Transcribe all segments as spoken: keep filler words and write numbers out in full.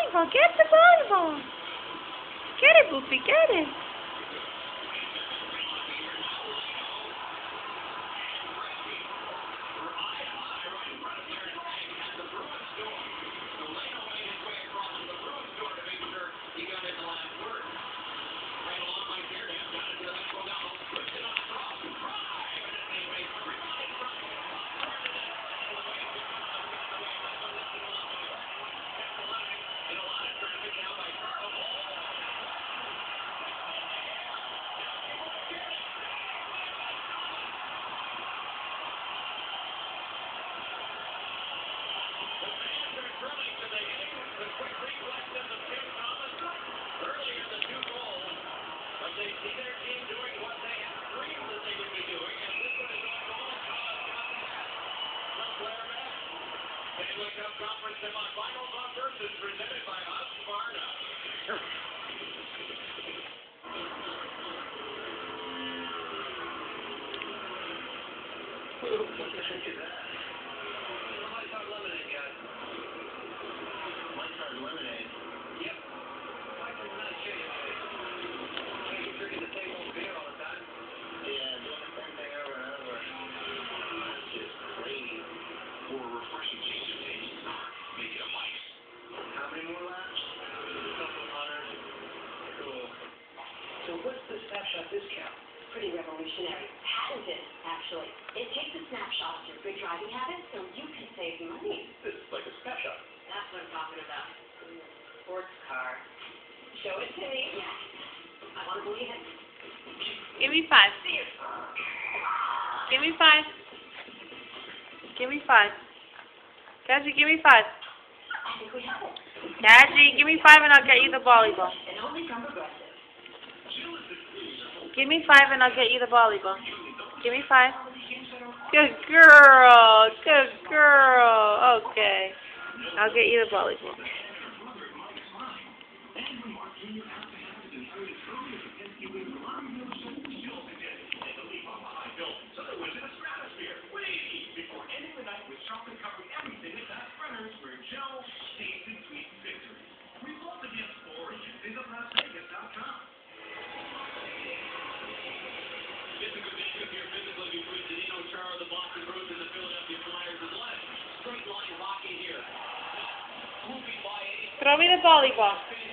volleyball. Get the volleyball. Get it, Boopy. Get it. Conference semifinals on Versus presented by Husqvarna. What do you think of that? My card lemonade, guys. My card lemonade? Yep. I can not show you. Can't be drinking the same old beer all the time. Yeah, doing the same thing over and over. It's just crazy. For a refreshing change of taste, make it a mice. How many more laps? A couple hundred. Cool. So what's the snapshot discount? Pretty revolutionary. Patented, actually. It takes a snapshot of your good driving habits so you can save money. It's like a snapshot. That's what I'm talking about. Sports car. Show it to me. Yes. I want to believe it. Give me five. Give me five. Give me five. Cassie, give me five. I think we have it. Cassie, give me five and I'll get you the volleyball. And only from Progressive. Give me five and I'll get you the volleyball. Give me five. Good girl. Good girl. Okay. I'll get you the volleyball. Throw me the volleyball.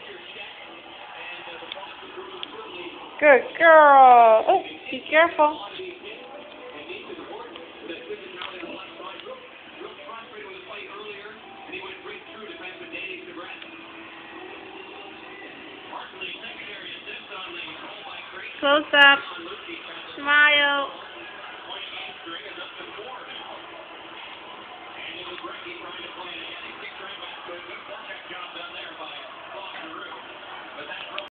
Good girl. Oh, be careful. Close up. Smile.